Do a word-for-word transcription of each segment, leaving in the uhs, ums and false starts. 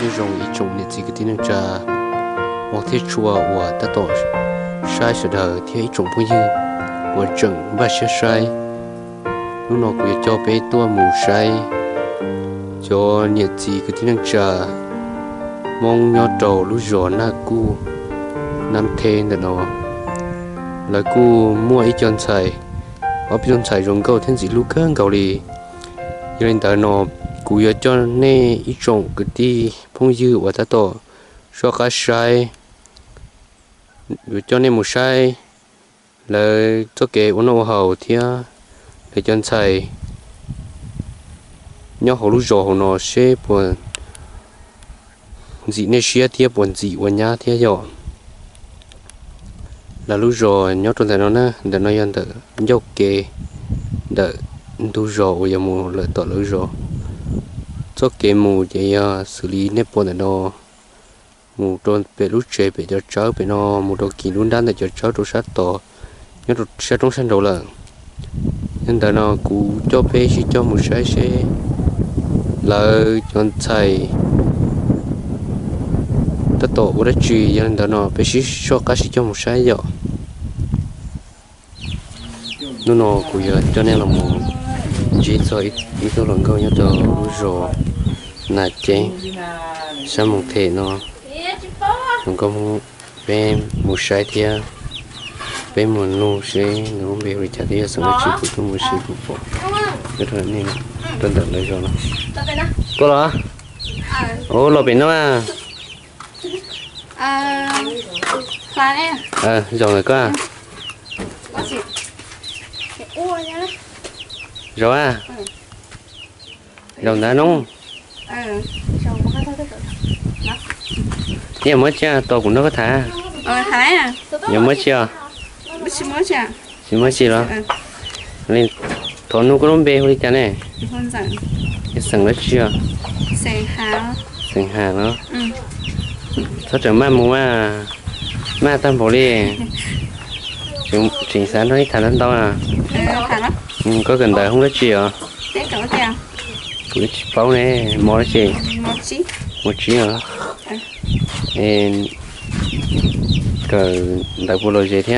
thế rồng ít trồng nhiệt gì cái tin trà một thế chùa của ta tổ sai sự đời thì ít trồng bao nhiêu của trồng ba xe sai lúc nào cũng cho bé tua mù sai cho nhiệt gì cái tin trà mong nhau trầu lúc gió na cu năm thêm được nó là cu mua ít chọn xài ở bên xài rồng câu thiên gì lúc cơn cầu đi cho nên tại nó cụ giờ cho nên ít trồng cái đi phong dư và ta tổ so cá sai cho nên một sai là cho kể uốn ô hầu thì để cho xài nhau hầu lúc gió nó sẽ buồn dị nên xia thì buồn dị buồn nhá thì rồi là lúc rồi nhớ trong thời nó nè để nó yên tự dốc kê đợi tu rồi giờ mù lợi tội lúc rồi cho kê mù để xử lý nếp buồn ở đó mù trôn về lúc chơi về cho cháu về nó mù đồ kỳ luôn đan để cho cháu đồ sát tổ nhớ đồ sát trong sân đầu là nên tại nó cú cho phê chỉ cho một sai sẽ là chọn thầy ta tổ của đất trì nên tại nó phải chỉ cho cá chỉ cho một sai rồi nó nó cú giờ cho nên là một chỉ cho ít ít tôi lần câu nhớ cho rồi là chén sao một thể nó mình có bên một sai thì bên một nô sẽ nó về rồi chả thì sao nó chỉ có tôi một sai của bộ cái thằng này đơn giản lấy rồi nó có đó ô lo bên nó à à phải nè à rồi rồi có à rồi à rồi đã nóng giờ mới chưa tôi cũng nó có thả ờ thả à giờ mới chưa mới chỉ mới chưa chỉ mới chưa đó nên thôn nó có lắm bê hồi cha này không rằng cái sừng nó chưa sừng hà sừng hà nó ừ sao trở mà mua mà mà tam bộ đi chúng chính xác nó thả lên đâu à thả nó có gần đời không có chi à thế cỡ tiền cứ bao này mua cái gì một chí một chí hả em cỡ đại bộ lôi gì thế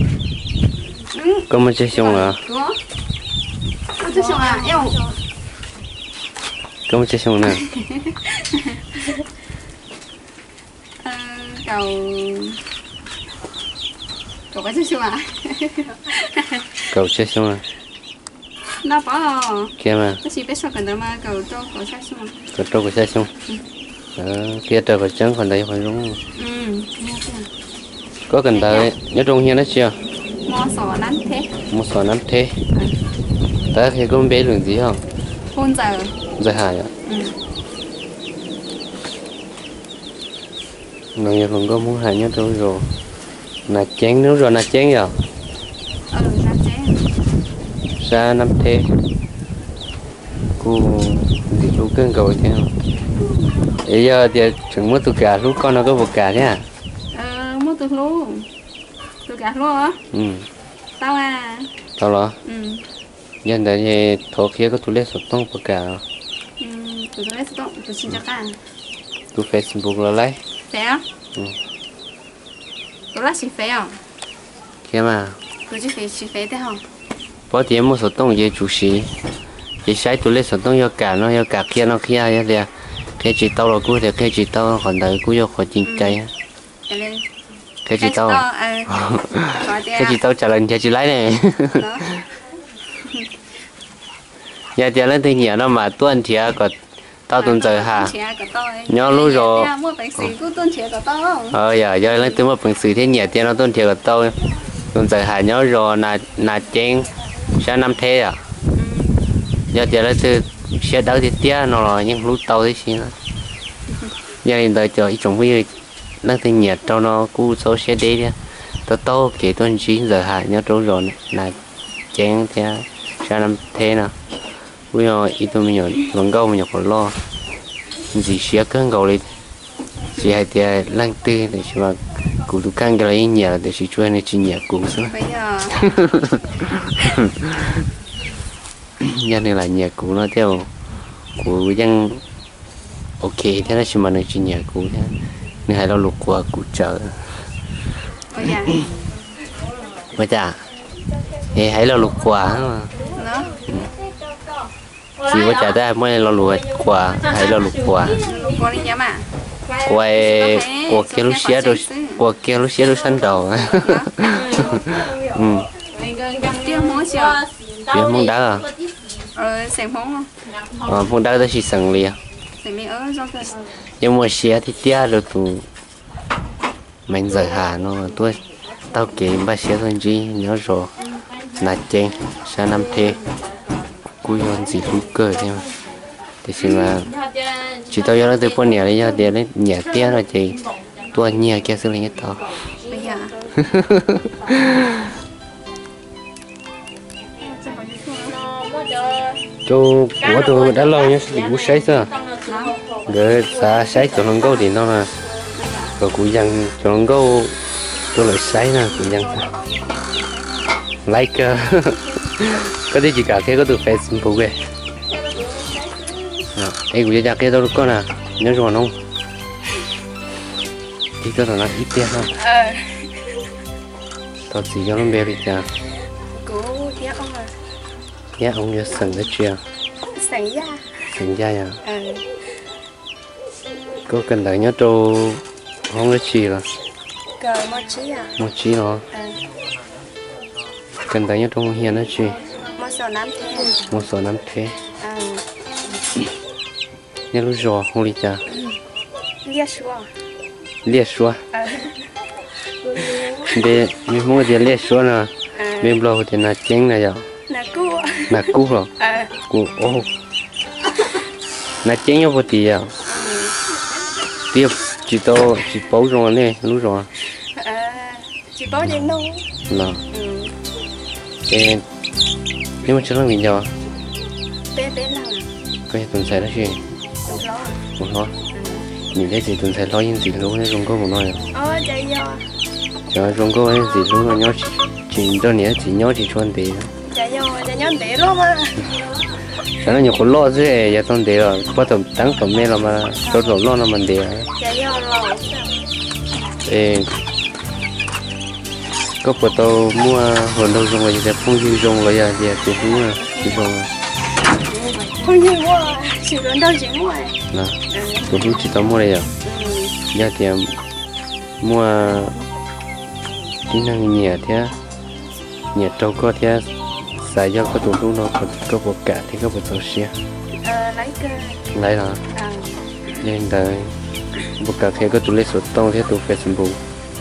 có một chiếc xong à có chiếc xong à yêu có một chiếc xong nè cầu cầu cái chiếc xong à cầu chiếc xong à nó bỏ kia mà nó chỉ biết sao cần đó mà cầu to cầu chiếc xong cầu to cầu chiếc xong kia trời cầu trắng còn đây còn đúng ừ có cần tới nhớ trong hiên đó chưa mua sò nắn thế mua sò nắn thế ta thấy có bé đường gì không hôn giờ giờ hài ạ người nhà còn có muốn hài nhớ đâu rồi là chén nữa rồi là chén rồi ừ năm chén xa năm thế cô thì chú cơn cầu thế không bây giờ thì chừng mất tụi cả lúc con nó có một cả thế à ờ mất tụi luôn tụi cả luôn hả ừ tao à tao lo ừ nhân đấy thì thổ kia có tụi lấy sốt tông một cả ừ tụi lấy sốt tông tụi xin cho cả tụi Facebook là lấy phải không ừ tụi là chỉ phải không kia mà tụi chỉ phải chỉ phải thế không bỏ tiền mua sốt tông về chủ sĩ chỉ sai tụi lấy sốt tông cho cả nó cho cả kia nó kia vậy thì cái chị tao là cú thì cái chị tao còn đợi cú cho khỏi chính trái cái chị tao cái chị tao trả lời cho chị lấy này nhà tiền lên thì nhiều nó mà tuân thì còn tao tuân giờ hả nhớ lúc rồi ờ giờ giờ lên tôi mua bằng sự thế nhiều tiền nó tuân thì còn tao tuân giờ hả nhớ rồi là là chén sao năm thế à giờ tiền lên tôi sẽ đỡ thì tiếc nó rồi nhưng lúc tao thế gì nữa giờ hiện tại chờ ít trồng với lên thì nhiều cho nó cú số sẽ đi đi tao tao kể tuân chín giờ hả nhớ trốn rồi là chén thế sao năm thế nào bây giờ ít tôi mình nhớ lần câu mình nhớ còn lo gì xía cơn cầu đi chỉ hay thì lang tư để cho mà cụ tụ căng cái này nhà để chỉ cho nên chỉ nhà cụ thôi bây giờ nhà này là nhà cụ nó theo của dân ok thế là chỉ mà nơi chỉ nhà cũ thế nên hay lo lục qua cũ chợ ôi dạ bây giờ thì hãy lo lục qua mà nó chỉ có trả ra mới lo lục qua hãy lo lục qua con đi nhá mà quay của kia lúc xé rồi của kia lúc xé rồi săn đầu ừ tiêu món chưa tiêu món đá à ờ xem món không ờ món đá đó chỉ sẵn liền xem mấy ớ cho cái nhưng mà xé thì tia rồi tụ mình giải hà nó tôi tao kể ba xé thôi gì nhớ rồi là chén sang năm thế cúi hơn gì cúi cờ thế mà thì xin là chỉ tao nhớ từ con nhà đấy ra để đấy nhà tia rồi chị tôi nhà kia xử lý hết tao bây giờ chú của tôi đã lâu nhá thì cũng sấy sao rồi xa sấy cho nó câu thì nó là rồi cũng dần cho nó câu tôi lại sấy nè cũng dần like có thể chỉ cả cái có từ Facebook về ấy cũng ra cái đâu có nè nhớ rồi không thì tôi là nó ít tiền không tao chỉ cho nó bé đi cha cố thế ông à nhá ông nhớ sẵn cái chuyện sẵn ra sẵn ra à ờ có cần đợi nhớ trâu không có chi là cờ một chí à một chi nó ờ cần đợi nhớ trâu hiền nó chi một số năm thế một số năm thế ờ nhớ lúc rồi không đi cha liệt số liệt số ờ để mình mua tiền liệt số nè mình lâu thì là chén này rồi là cua là cú rồi ờ cú ô là chén nhau một tí à tiếp chỉ to chỉ bấu rồi nè lúc rồi ờ chỉ bảo đến đâu là ừ em nhưng mà chưa nói gì đâu bé bé nào cái tuần sai đó chứ được lo một lo nhìn thấy gì tuần sai lo những gì luôn đấy không có một nói ờ chạy do cho không có cái gì luôn là nhớ chỉ chỉ cho nhớ chỉ nhớ chỉ chuẩn bị chạy do chạy nhon bé luôn mà cho nó nhiều con lo chứ giờ tuần để rồi bắt đầu tăng phần mê là mà tôi rồi lo là mình để chạy do lo ê có bữa tôi mua hồn đâu dùng rồi thì không dùng dùng rồi giờ thì tôi cũng là dùng không nhiều quá chỉ lớn đâu chỉ mua là tôi cũng chỉ tao mua đây à giờ thì mua kỹ năng nhẹ thế nhẹ trâu có thế xài cho có tụi nó có có bộ cả thì có bộ tàu xe ờ lấy cơ lấy là ờ nên đời bộ cả khi có tụi lấy số tông thế tụi phải xem bù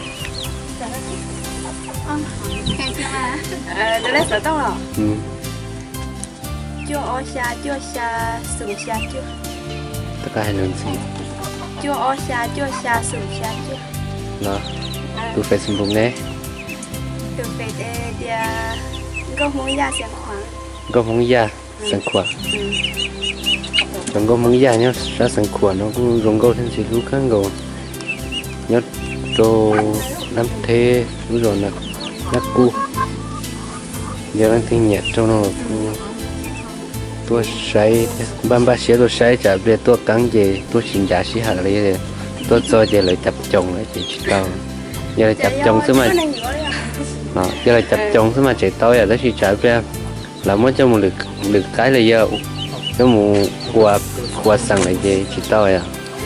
ờ để lấy sợi tóc rồi ừ chưa ô xa chưa xa sùng xa chưa tất cả hai lần gì chưa ô xa chưa xa sùng xa chưa là tụi phải xem bù nè từ về để để có muốn ra xem khoảng có mong già sáng khỏe chẳng có mong già nhá ra sáng khỏe nó cũng rong câu thêm gì lúc khác rồi nhớ trâu năm thế lúc rồi là nhắc cu giờ đang听nhẹ trâu nó tôi say ban ba xíu tôi say chả biết tôi cắn gì tôi xin giá xí hạt lấy rồi tôi cho giờ lại chập chồng lại chỉ tao giờ lại chập chồng chứ mà nó giờ lại chập chồng chứ mà chỉ tao giờ đó chỉ chả biết là mới cho một lực lực cái là giờ cái một quà quà sẵn lại gì chỉ tao à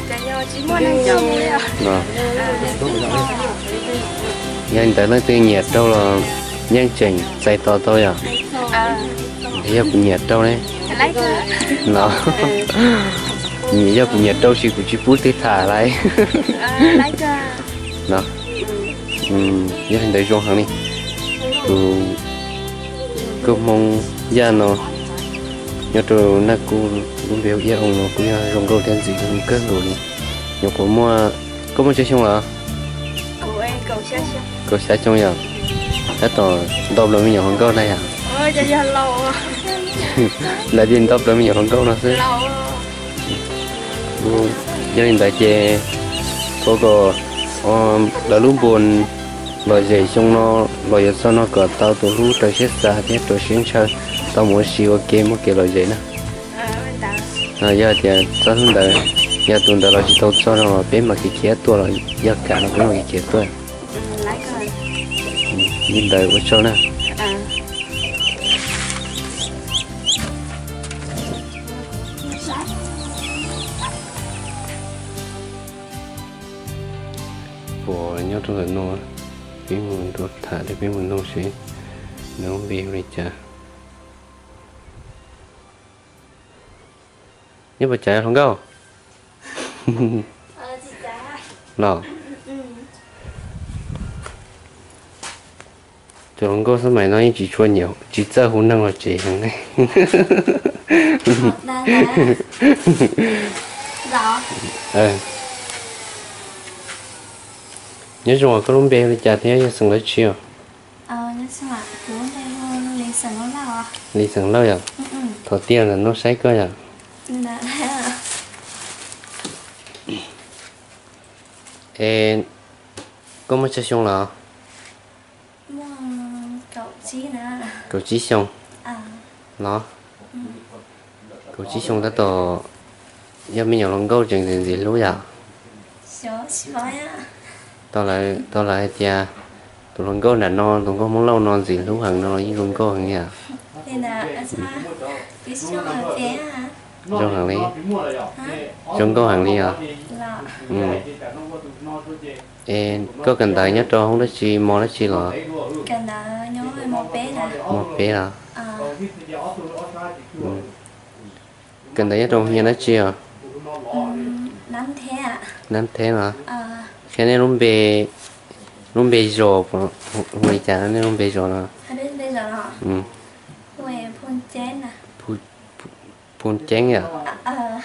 nó nhân tới nó tự nhiệt đâu là nhân chỉnh dây to tôi à giờ cũng nhiệt đâu đấy nó giờ cũng nhiệt đâu chỉ cũng chỉ phút thì thả lại nó um giờ hiện tại trong hàng đi từ cứ mong gia nó nhớ từ na cô cũng biểu yêu ông nó cũng rong câu tên gì cũng cơn rồi nhớ có mua có mua chơi chung là cầu xa chung nhở hết rồi đọc là mình nhỏ hơn câu này à ôi chơi giờ lâu là điên đọc là mình nhỏ hơn câu nó chứ gia đình tại chè có có là lúc buồn rồi dậy xong nó rồi sau nó cỡ tao tụi lú tới chết ra thế tôi xuyên chơi tao muốn siêu game một kiểu rồi dậy nữa à giờ thì tao không đợi giờ tuần đó là chỉ tao cho nó bên mà cái kia tua rồi giờ cả nó bên mà cái kia tua ừ lấy coi nhìn đời của cho nè à của nhớ trong lần nó bên mình đốt thả để bên mình nấu xí nấu bia rồi chả nhưng mà chả không đâu ờ chị trả nào ừ cho ông cô sao mày nói chỉ chua nhiều chỉ chơi hôn năng là chỉ thằng này một đàn là rõ ờ nhớ chung là có lúc bé thì chả thấy sừng lấy chiều ờ nhưng sao mà cuốn đây hơn lấy sẵn nó nào à đi sừng lâu à ừ ừ thọ tiền là nó sấy cơ à là thế à ê có mấy chiếc xong là mua cậu chí nè cậu chỉ xong à nó cậu chỉ xong đã tổ giờ mình nhận lòng câu chuyện gì gì lúc à số xí bói á tao lại tao lại cha tụi lòng câu là non tụi con muốn lâu non gì lúc hàng nó với lòng câu hàng nha nên là ở xa cái số là bé à trong hàng đi hả trong câu hàng đi à là ừ ê có cần tài nhất cho không đó chi mò đó chi là cần là nhớ một bé nè một bé là à ừ. Cần tài nhất trong nhà đó chi à um, nắm thế à năm thế mà à cái này lúc bé lúc bé rồi người cha nó lúc bé rồi là hay đến bây giờ họ ừ quay phun chén nè phun phun chén à à à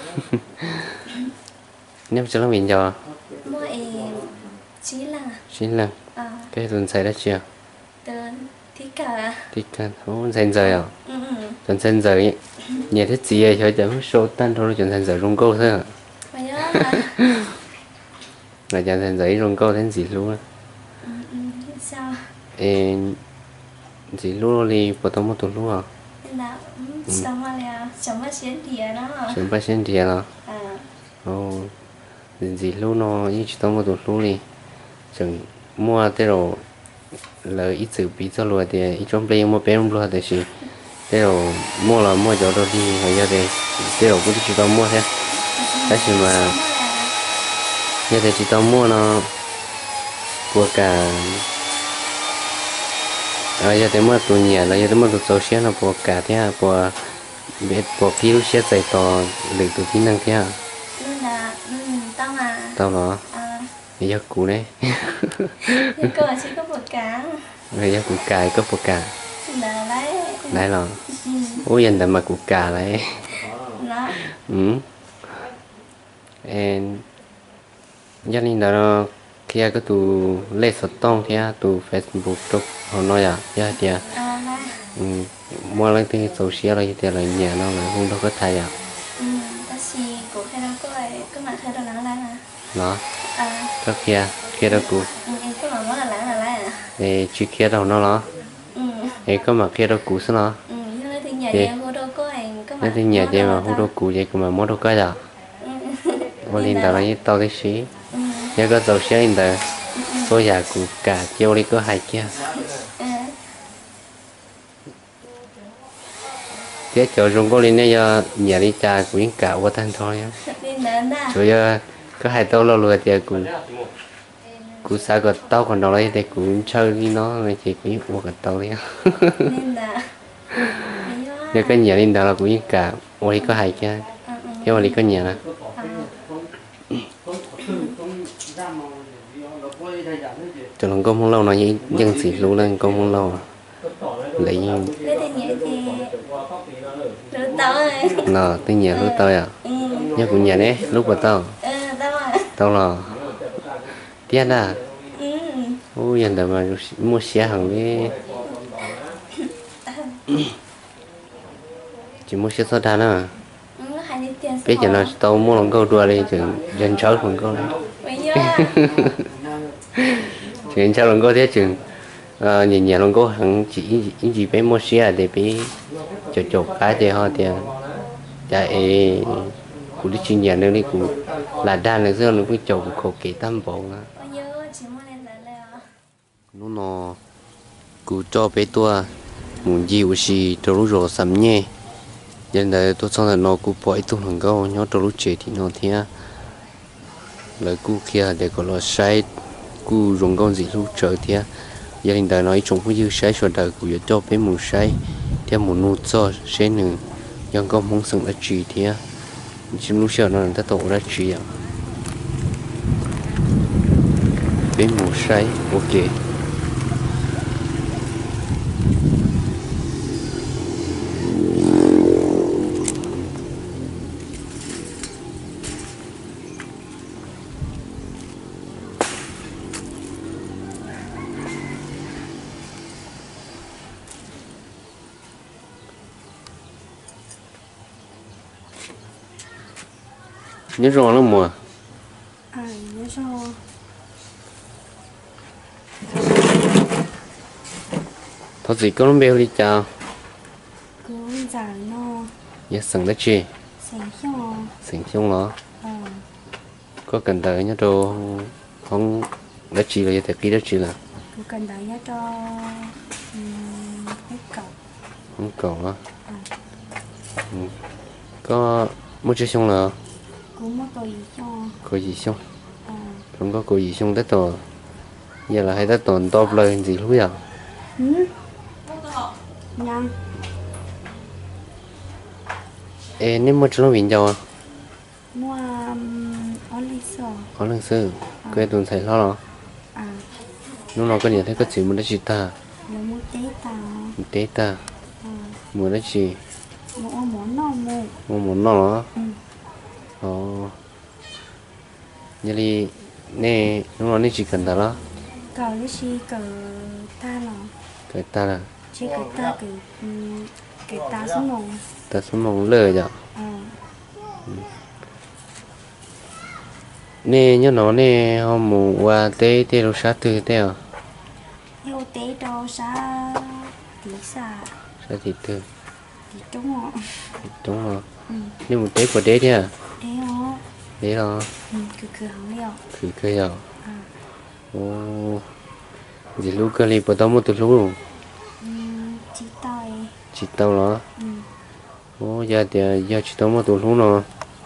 nếu cho nó mình cho mua em chí là xin lần à cái tuần xảy ra chưa từ thì cả thì cần không sen rời à ừ ừ tuần sen rời nhà thiết gì ấy cho chấm số tan thôi tuần sen rời rung câu thôi à mày nhớ là là tuần sen rời rung câu đến gì luôn á ừ ừ sao ê gì luôn đi bắt đầu một tuần luôn à nên là ừ, xong rồi là xong rồi xuyên thì đó chúng ta xin tiền à à ồ gì luôn nó như chỉ tao một tuần luôn đi chẳng mua thế rồi là ít sự bị cho luôn thì ít trong đây mua bé luôn thì gì thế rồi mua là mua cho đâu đi hay giờ đây thế rồi cũng chỉ tao mua thế cái gì mà xong rồi là giờ thì chỉ tao mua nó của cả à giờ thì mua tụi nhà là giờ thì mua tụi số xe nó của cả thế à của biết của phiếu xe chạy to được tụi kỹ năng thế à nên là ừ tao mà tao nó à bây giờ cũ đấy nhưng cơ chỉ có một cá bây giờ cũ cải có của cả là lấy đấy là ừ ôi giờ mà của cả đấy đó ừ and gia đình đó kia cái tụ lê sọt tông thì tụ Facebook chụp họ nói à giờ thì à là ừ mua lại thì social là thì là nhà nó là không đâu có thay à ừ ta chỉ của khai đó có ai có mà khai đó là lá à nó à cái kia kia đó cũ ừ em có mà nói là lá là lá à để chỉ kia đâu nó nó ừ để có mà kia đó cũ sao nó ừ nhưng mà thì nhà Thì- em có đâu có anh có mà nếu thì nhà nói chơi là mà không tao- đâu cũ vậy mà mua đâu có đâu ừ mua lên tao lấy tao cái xí ừ nhớ có dầu xe lên tao số nhà cũ cả chiều đi có hai kia ừ thế chỗ chúng có lên đây giờ nhà đi trà của những cả qua thân thôi á nên là na chỗ giờ có hai tao lo lừa thì cũng cũng sao cái tao còn đâu đấy thì cũng chơi đi nó rồi chỉ cũng mua cái tao đi nên là lý do giờ cái nhà lên đó là của những cả qua đi có hai kia ừ ừ cái qua đi có nhà nè à cho nó công không lâu nó như dân sĩ luôn lên công không lâu lấy thế thì nhẹ thì lứa tao rồi nó tới nhà lúc tao à ừ nhớ của nhà đấy lúc mà tao ừ tao mà tao là tiền à ừ ôi giờ mà mua xe hàng đi chỉ mua xe số đàn à ừ hai đi tiền bây giờ nó tao mua lòng câu đua đi chừng dân cháu lòng câu đấy mày nhớ chừng cháu lòng câu thế chừng ờ nhìn nhà lòng câu hàng chỉ chỉ chỉ bé mua xe để bé chụp chụp cái thì họ tiền chạy cũng đi chuyên nhà nơi đi cũng là đa là giờ nó cũng chồng khổ kỹ tâm bộ á nó nó cũng cho bé tua muốn gì cũng gì cho lúc rồi sắm nhé giờ này tôi xong là nó cũng bỏ ít tôi hàng câu nhớ cho lúc trẻ thì nó thế lời cú kia để có lo sai cú dùng con gì lúc trở thế gia đình ta nói chúng cũng như sai cho đời của cho bé muốn sai theo một nút cho sai nữa nhưng con muốn sống là chỉ thế chỉ lúc sau nó ta tổ ra chỉ à bé muốn sai ok nhớ rõ lắm mùa à nhớ rõ thôi gì có nó béo đi chào cũng giả nó nhớ sẵn đất chi sành xong sẵn xong nó ờ có cần tới nhớ đồ không đất chi là thế kia đất chi là cứ cần đấy nhớ cho um, cái cậu không cầu á à ừ. Có mua chơi xong là cũng mất rồi gì cho có gì xong à không có có gì xong đất tổ giờ là hay đất tổ top lên gì lúc giờ ừ nhang ê nếu mua cho nó bình đâu mua um, ở lịch sử có lần xưa quê tuần thầy lo nó à nó nó có nhiều thấy có chỉ muốn đất chỉ ta là mua tế tàu tế ta à muốn đất chỉ mua món nó mua mua muốn nó nó ừ ồ như đi nè nó nói chỉ cần ta đó cậu cái gì cậu ta nó cái ta là chỉ cậu ta cái um, cái ta xuống mồm ta xuống mong lơ vậy à nè nhớ nó nè hôm mù qua tế tế đâu sát từ tế à yêu tế đó sa tí sa sát thì từ tí đúng không đúng rồi ừ nhưng một tế của tế thế à thế hả tế đó ừ cứ cứ hỏng liệu cứ cơ giờ à ô gì lúc cơ li bắt đầu một từ lúc luôn ừ chỉ tay chỉ tao đó ừ ô giờ thì giờ chỉ tao một từ lúc nó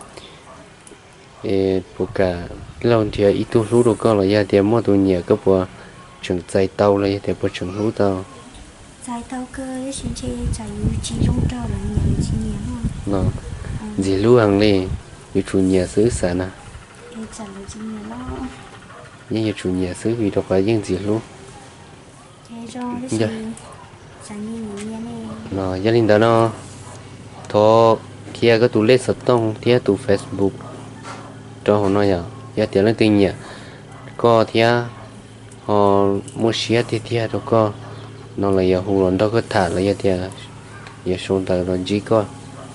ê bộ cả lâu thì ít từ lúc đâu có là giờ thì một từ nhẹ cái bộ chừng tay tao là thì bộ chừng lúc tao giải tao cơ cái chuyện chơi giải ưu chỉ trong trò là nhiều chỉ nhiều không nó gì lúc hàng đi vì chủ nhà xứ sản à cái giải là chỉ nhiều đó nhưng như chủ nhà xứ vì đâu phải những gì lúc thế cho cái gì giải nhiều nhiều này nó gia đình đó nó thọ kia có tụ lên sập tông kia tụ Facebook cho họ nói giờ giờ tiền lên tiền nhỉ có thia họ mua xe thì thia đâu có nó là giờ hồ đó có thả là giờ thia giờ xuống tới rồi chỉ có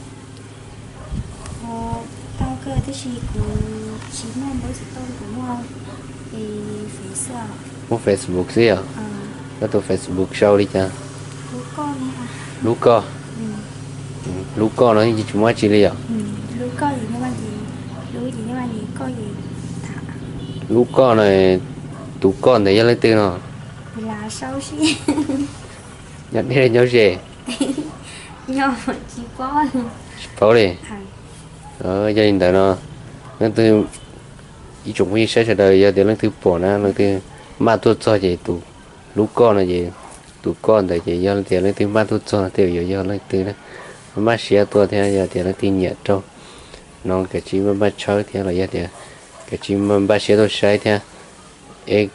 ờ tao cơ cái gì của chỉ mong với sự tôn của mua thì phải sợ mua Facebook gì à ờ có tụ Facebook sau đi cha bố con ấy à lú co ừ lú co nó gì chúng ta chỉ đi à ừ lú co gì nhưng mà gì lú gì nhưng mà gì co gì thả lú co này tụ con để giờ lên tiền nó là sao xí nhận đi là nhau gì nhỏ chỉ con bảo đi à ở gia đình đó nó nó từ ý chúng mình sẽ đời giờ đến lần thứ bỏ nó lần thứ mà tôi cho gì tụ lú con là gì tụ con để gì giờ thì lần thứ mà tôi cho thì giờ giờ lần thứ đó mà xe tôi thì giờ thì lần thứ nhẹ trâu nó cái chi mà bắt chơi thì là giờ thì cái chi mà bắt xe tôi sai thì ê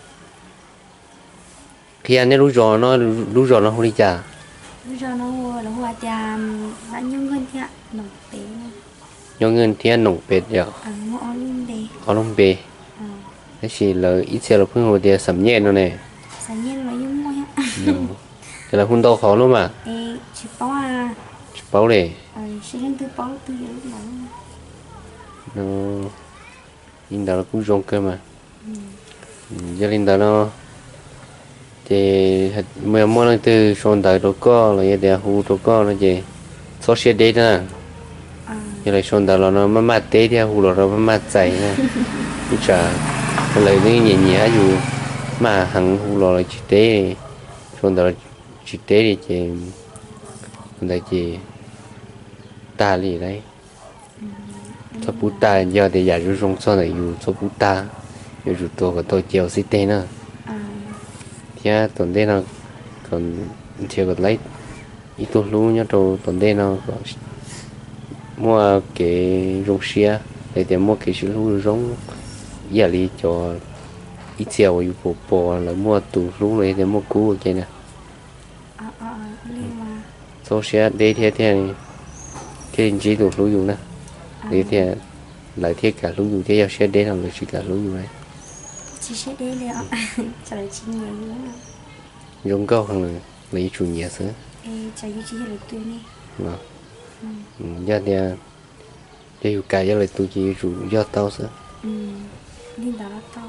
khi anh ấy lú giò nó lú giò nó không đi chả bây giờ nó mua là hoa tràm đã nhung hơn thế ạ nồng tế nhung ngân thì nồng bệt giờ à mua lên đây họ không bề à cái gì là ít xe là phương hồ thì sắm nhẹ nó này sáng nhiên là nhung mua ạ thì là hun đau khó luôn mà ê chỉ bao à bảo để à sẽ lên từ bao từ giờ lúc đó nó in đó cũng rong cơ mà ừ gia đình đó nó thì mười mỗi lần từ son đời đó có là giờ để hu đó có là gì số xe đấy nè à như là xong đó là nó mà mát té theo hù là nó mà mát dày nè chứ chả lấy cái nhẹ nhẹ dù mà hằng hù là chỉ té xong đó chỉ té thì chỉ là chỉ ta lì đấy cho bút ta giờ thì giờ rút rong sau này dù cho bút ta dù rút tôi có tôi chiều xí tên nữa à thì tuần đây nó còn chiều còn lấy ít tôi luôn nhá tôi tuần đây nó mua cái rong xia để để mua cái xí lú rong giờ đi cho ít chiều yêu bộ bộ là mua tủ lú này để mua cũ cái nè à à liên mà số xe để thế thế cái chỉ tủ lú dùng nè để thế lại thiết cả lú dùng thế giờ xe để làm được chỉ cả lú dùng này chỉ sẽ đi liệu trả lời chị nhiều nữa dùng câu hàng lấy chủ nhà sữa ê trả yêu chị là tôi nè mà giờ thì giờ yêu cả giờ lại tụi chị chủ giờ tao sữa ừ liên đó là tao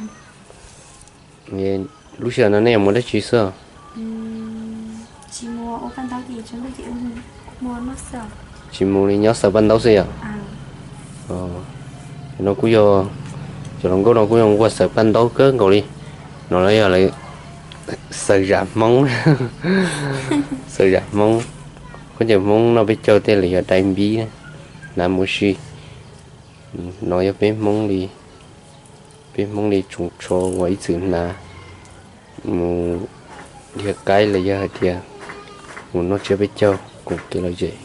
nghe lúc xưa nó này muốn đấy chỉ sữa ừ chị mua ô ban đầu thì chúng tôi chị mua nó sợ chỉ muốn đi nhớ sợ ban đầu sữa à ờ nó cũng vô cho nó có nó cũng không qua sợ ban đầu cỡ ngồi đi nó lấy giờ lại sợ giảm mông sợ giảm mông có giờ mông nó biết cho tên là đại bí là mua gì nói bên mông đi bên mông đi trồng cho ngoại chữ là một việc cái là giờ thì một nó chưa biết cho cũng cái là gì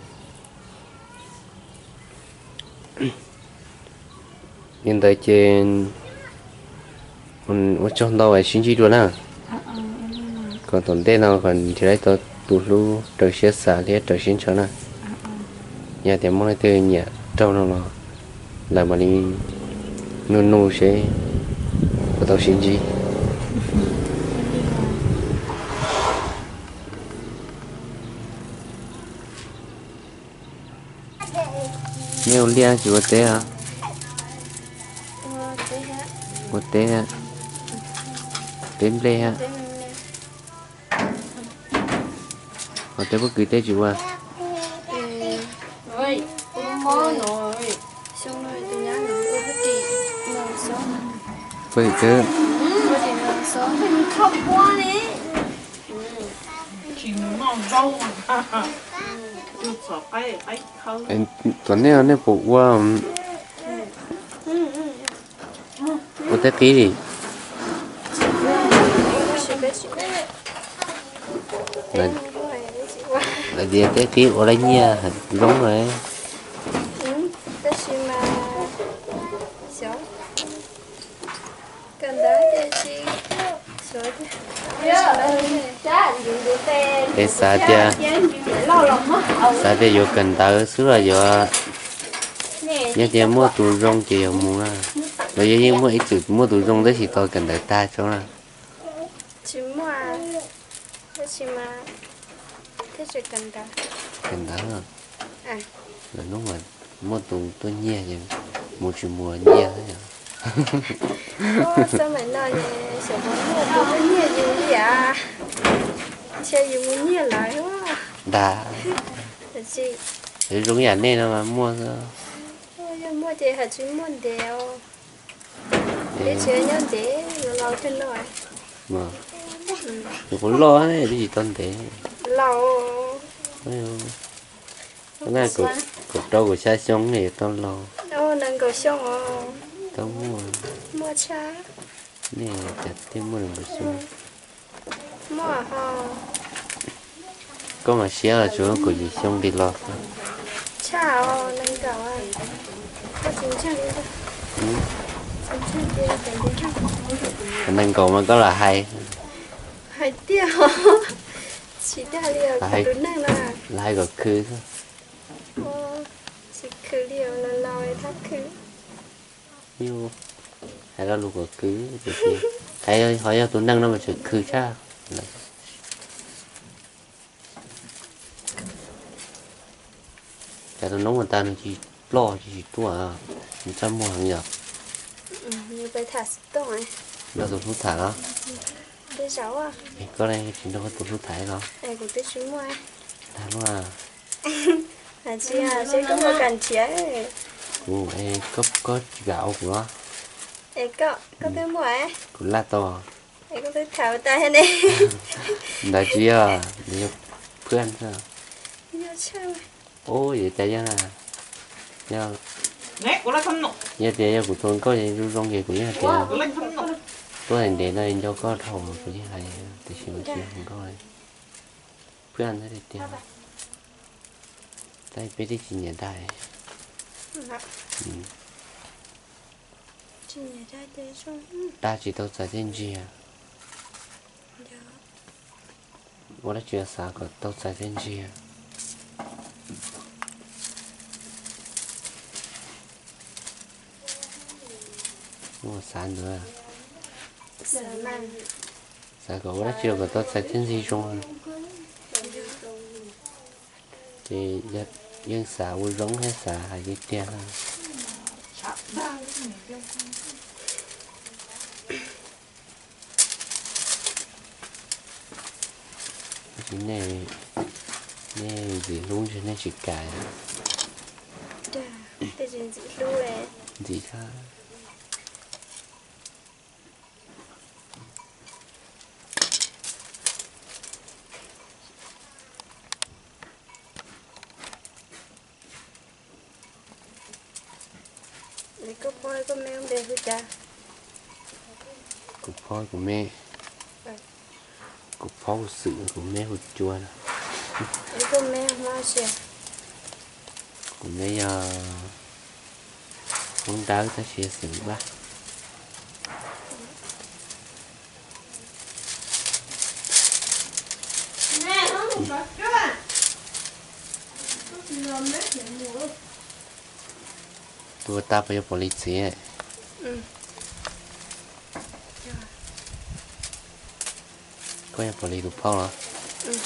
hiện tại trên mình ở trong đâu phải xin chỉ luôn à à à liên mà còn tuần tết nào còn thì đấy tôi tụt lu trời sẽ xả liệt trời xin cho nè à à nhà thì mong từ nhà trâu nó là là mà đi nu nu sẽ có tao xin gì nhiều lia chỉ có té à ờ thế hả có té à tím lê ha thế họ té bất cứ té chịu à rồi mò rồi xong rồi từ nhá nó có cái gì mò xong vậy chứ có gì mò xong thì không qua đấy chỉ mong rau mà được sợ cái cái không em tuần này nó phụ qua có té tí gì là là gì té tí ở đây nha đúng rồi để xa tia xa tia vô cần tờ xứ là vô nhớ tia mua tủ rong chỉ ở mua à bây giờ mua ít tủ mua tủ rong đấy thì tôi cần đợi ta cho là chỉ mua thế chỉ mà thế chỉ cần đó cần đó rồi à là lúc mà mua tủ tôi nhẹ vậy mua chỉ mua nhẹ thôi à sao mày nói nè sợ bố mua bố cái nhẹ gì vậy à chơi gì muốn nhẹ lại quá đã là gì để giống nhà nên mà mua thôi ôi mua thì hạt chỉ muốn đeo để chơi nhau để lâu trên rồi mà tôi cũng lo ấy cái gì toàn thế lâu cái này cục cục trâu của xa sống này tao lo đâu nâng cầu sông à tao mua mua cha nè chặt thêm mua được một số mua hả có mà xé là chỗ của gì xong đi lo cha à nâng cầu à có chính cha đi đâu chính cha đi đâu phải đi đâu nên cầu mà có là hay hai tiêu chỉ đa liều Hai. đúng năng là là hay gọi khư thôi ô chỉ cứ liều là lòi thắt cứ yêu hay là lúc gọi cứ thì hay hỏi cho tôi năng nó mà chữ khư cha cái nó nóng người ta nó chỉ lo chỉ tua à mình chăm mua hàng nhở như vậy thả stung ấy nó tụt hút thả đó để cháu à có đây chỉ nó có tụt hút thả không ai cũng biết chú mua thả nó à à chị à chị có một cần chia Ồ, em có có gạo của nó. em có có thứ mua ấy Của lá to. em có thứ thảo tay này Đã chưa? Đi พื่อนsao? nhớ sao Ô, vậy tại sao là nhớ nè của nó không nụ nhớ tiền của tôi có gì rung rung gì của nhớ tiền. của nó không nụ Tôi hành để này cho có thầu của như này thì chịu chịu không có này. พื่อนthế thì tiền. Đây biết đi chỉ nhận đại. chị nhớ ra tới rồi Đa chỉ tao sai trên gì à? Tôi đã chưa sao có tao sai trên gì à? Mua sáng nữa. sáng mang Sao có đã chưa có tao sai trên gì rồi? Thì nhất nhưng xả u giống hay xả hay cái tiền ha. Cái này này gì luôn cho nên chỉ cài dạ cái gì gì luôn này gì khác. để có phôi có mèo để hư cha Cục phôi của mẹ. Cục phôi của sự của mẹ hột chua nè. để có mèo hoa xìa Của mẹ giờ không đau ta chia sẻ ba. Tôi ta phải cho police ấy. ừ Có nhà police cục phôi hả? ừ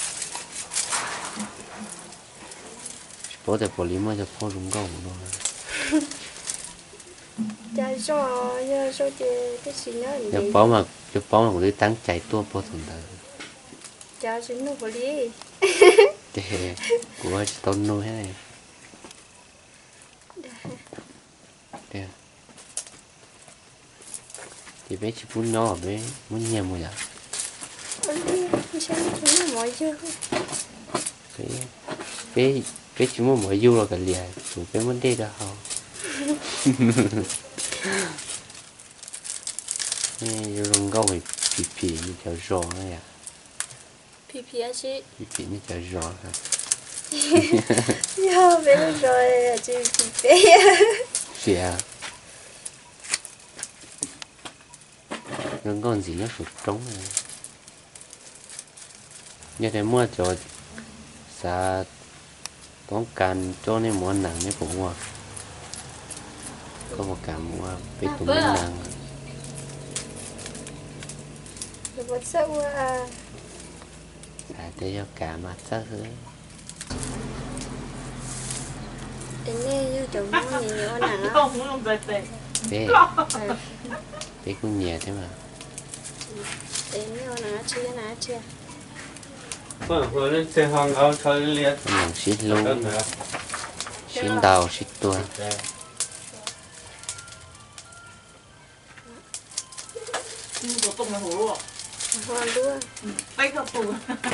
Bố tại police mới cho phôi đúng cầu rồi. cha cho giờ cho chị cái gì nữa Cho bố mà cho bố mà cũng đi tăng chạy tua bố thằng đó. cha xin nó phải đi Thế của tôn nuôi thế này. Đây. Thì bé chỉ muốn nhỏ bé muốn nhiều rồi à? ôi đi sao chúng nó mọi chưa Bé bé bé chỉ muốn mọi du là cả liền, chủ bé muốn đi đâu không? Nè rong câu thì phì phì như chảo giò này à? phi phi á chị Phì phì như chảo giò hả? giờ bé rồi chị phi phi Gì à? Rong con gì nó sụt trống này. Như thế mua cho xaต้องการโจ้ในหมอนหนังในผมว่าก็บอกการว่าไปตุ่มในหนัง rồi bắt sợ à สายได้ยกกามาซะเฮ้ย em nghe như chồng nó nhiều nhiều nặng á không muốn làm gì thế เป้เป้กูเหนียใช่ไหม em nhiều nặng á chưa nặng chưa Vâng, vừa lên xe hàng áo chơi liệt. หนังชิ้นลูก Cân hả? ชิ้นดาวชิ้นตัว tổ tụng là hổ luôn hoàn luôn tay gặp tù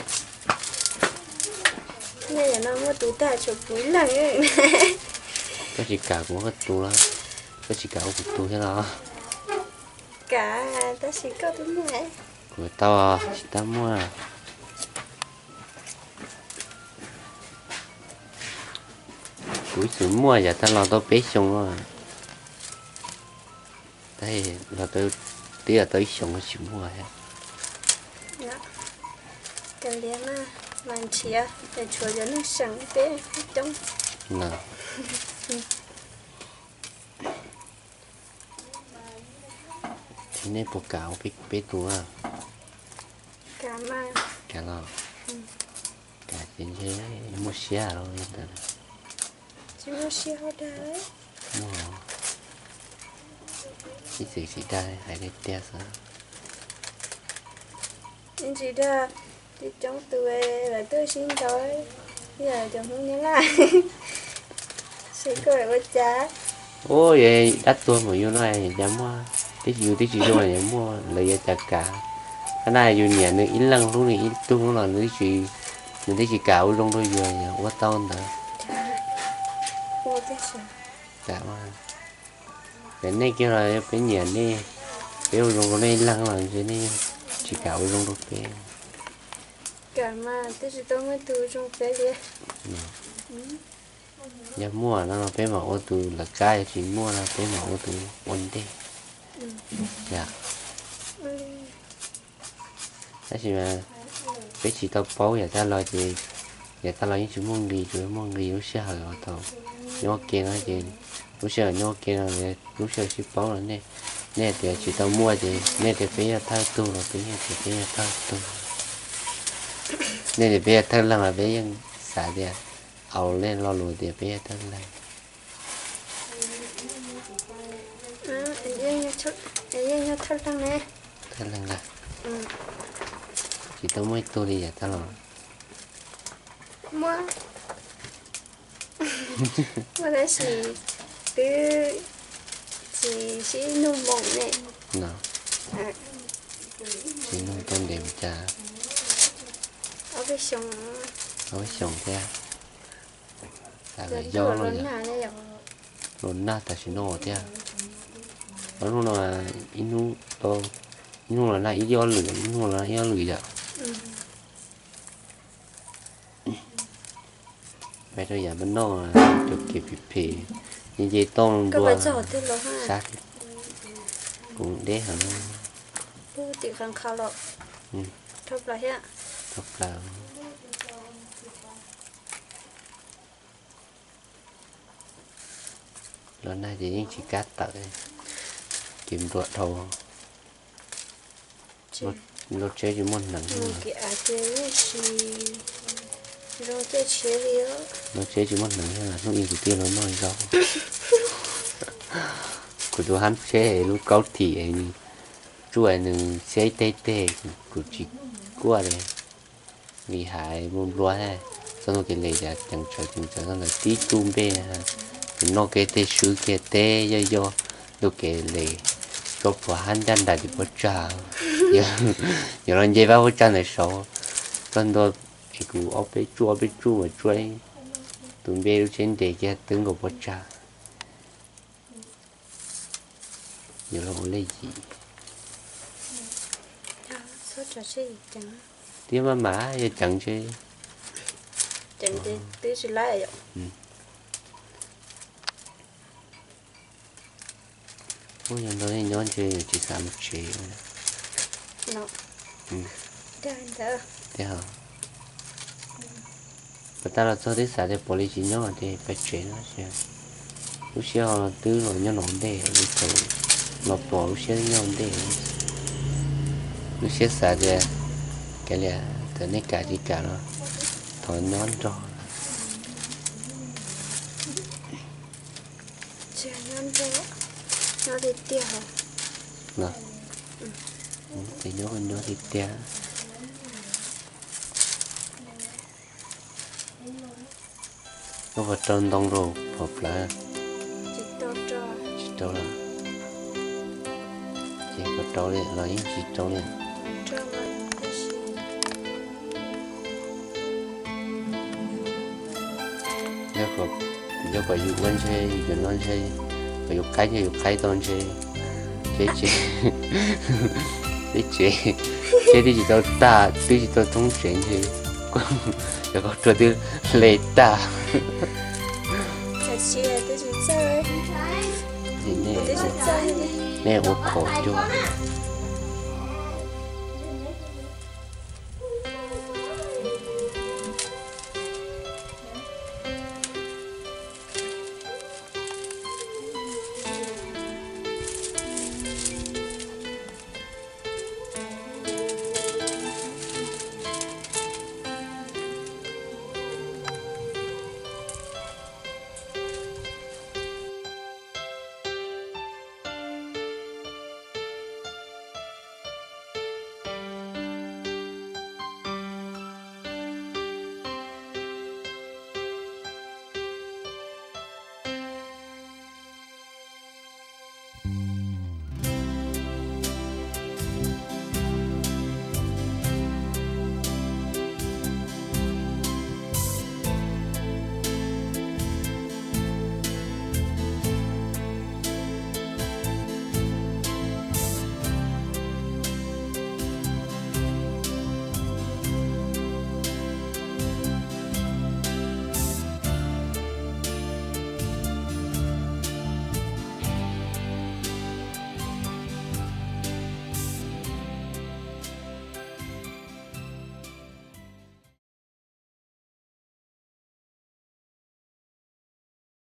nghe là nó mua túi tài chụp túi lần ấy ก็จิกากูก็ตัวละก็จิกากูตัวใช่หรอ cả ta chỉ có túi này กูเต้าชิตามัวกูสูงมัวอย่าถ้าเราต้องเป๊ะชงอ่ะได้เราต้องเตี้ยต้องชงก็ชิมัวฮะ đó cần liền mà mình chia để cho cho nó sẵn bé trong น่ะที่นี่พวกเก่าปิกเป๊ะตัว cả mà แกเราแกจริงใช่มัวเสียเราเนี่ยแต่ chỉ mua chia hoa đấy มัวที่สิ่งที่ได้หายได้เตี้ยซะ nên chỉ là thì trong tuổi là tôi xin rồi giờ chồng không nhớ lại sẽ cười với cha ôi vậy đắt tôi mà vô này dám mua tí dù tí chỉ cho này dám mua lấy chả cả cái này dù nhà nữa ít lần lúc này ít tôi cũng là nữa chỉ nữa chỉ cạo luôn thôi vừa nhà quá to nữa mua cái gì dạ mà cái này kia là cái nhà này cái luôn này lăng là cái này chỉ cạo luôn thôi cái cả mà tôi chỉ tôi mới từ trong cái gì nhà mua nó là cái mẫu từ là cái chỉ mua là cái mẫu từ ổn định dạ đó chỉ mà cái chỉ tao bố vậy ta lo gì vậy ta lo những chuyện mong gì chuyện mong gì lúc sau rồi tao nhớ kia nói gì lúc sau nhớ kia là lúc sau chỉ bố là nè nè thì chỉ tao mua gì nè thì bây giờ thay tu rồi bây giờ thì bây giờ thay tu nè thì bây giờ thay là mà bây giờ xả đi ảo lên lo lùi thì bây giờ thay là à em nhớ chút em nhớ thật lắm nè thay là là chỉ tao mới tu đi vậy tao lo mua mua cái gì cứ chỉ chỉ nung bông này nào chỉ nuôi con đẹp cha ở cái sông ở sông thế tại vì gần do chỗ nó lớn nào đây rồi na ta chỉ nó thế nó luôn là inu to inu là na ít do lửa inu là do lửa vậy bây giờ giờ bên nó chụp kịp kịp phì như vậy to luôn các đua bạn cho thế lo ha sát cũng để hả nó tôi tự khăn khao lọ ừ. thấp lại ha thật là lần này thì chỉ cắt tới kiếm ruột thầu nó chơi chỉ muốn nặng ừ cái à cái gì rồi cái chế đi đó nó chơi chỉ muốn nặng là nó yên của tiên nó nói rõ của tôi hắn chơi lúc cao thì ấy chú ấy đừng chơi tê tê của chị qua đây vì hại muốn loa này sau đó cái này là chẳng chờ chẳng chờ nó là tí tum bê nó cái tê sứ cái tê do do lúc cái này có phụ hắn đang đại thì bắt trả giờ giờ nó dây vào bắt trả này số con đó thì cũng ở bên chua bên chua mà chuối tụi bé trên đề kia tướng của bắt trả giờ nó lấy gì số trò chơi chẳng tiếng mà má giờ chẳng chơi chẳng đi tí chỉ lại rồi ôi giờ nó nhón chơi chỉ làm chơi nó ừ đây đó thế hả và ta là cho tới xã để bỏ đi chỉ nhón thì phải chơi nó xem lúc sau tứ rồi nhón nón để lúc sau mà bỏ lúc sau nhón để lúc sau xã để cái là từ này cả gì cả nó thổi nhón cho chơi nhón cho nó đi tiêu nè thì nhón con nhón thịt té nó vào trong đông rồi hộp là chỉ to cho chỉ trâu là chỉ có trâu lên là những chỉ trâu lên cho vào cái gì nhớ có nhớ có dụ vấn chơi dụ non chơi có dụ cái chơi dụ cái ton chơi chơi chơi chơi chơi chơi thì chỉ tao ta thì chỉ tao thông chuyện chơi rồi có trò tư lệ ta chả chia tôi chỉ chơi thì nè tôi chỉ chơi đi nè ô khổ chưa